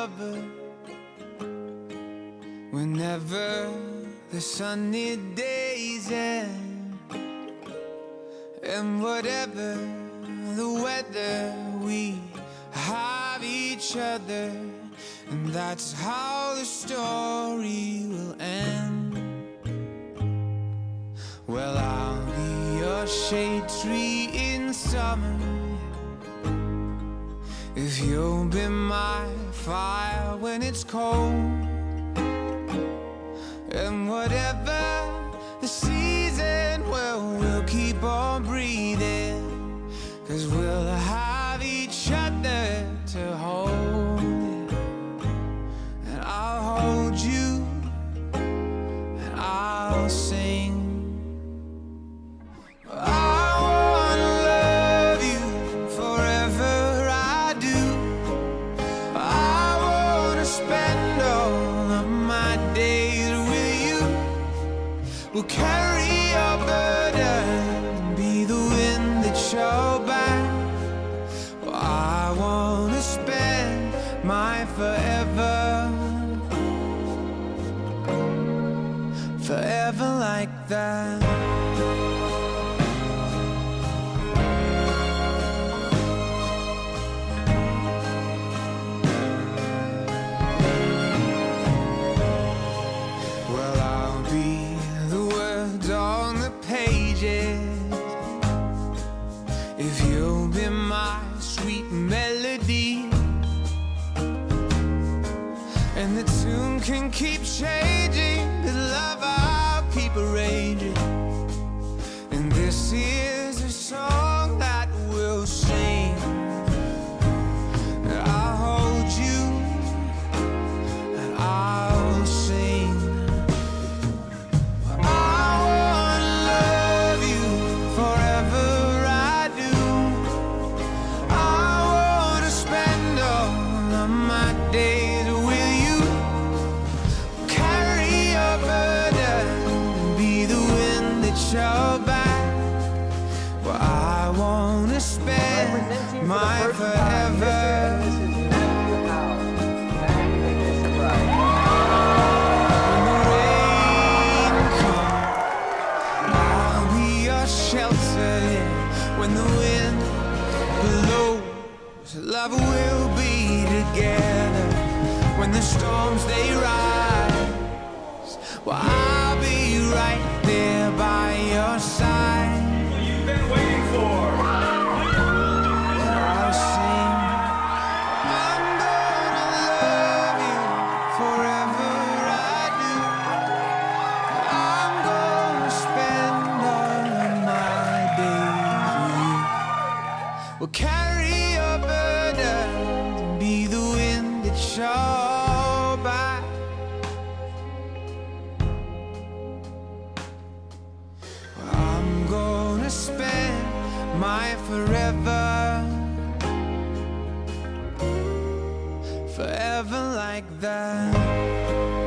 lover. Whenever the sunny days end, and whatever the weather, we have each other, and that's how the story will end. Well, I'll be your shade tree in summer, if you'll be my fire when it's cold. And whatever the season, well, we'll keep on breathing, 'cause we'll have each other to hold. And I'll hold you, and I'll sing. I wanna love you forever, I do. I wanna spend all of my days with you. We'll carry your burden, be the wind that your back. Well, I wanna spend my forever, forever like that. Well, I'll be the words on the pages, if you'll be my sweet melody. And the tune can keep changing, but love, I'll keep arranging. And this is a song that we'll sing. I'll hold you, and I'll sing. I wanna love you forever, I do. I wanna spend all of my days with you. Carry your burden, be the wind that your back. Well, I wanna spend my forever. I'll be your shelter, yeah, when the wind blows. Love will be together when the storms they rise. Well, I'll be right there by your side. What you've been waiting for. I'll sing. I'm gonna love you forever, I do. I'm gonna spend all of my days with you. We'll carry your burden, be the wind that your back. I'm gonna spend my forever, forever like that.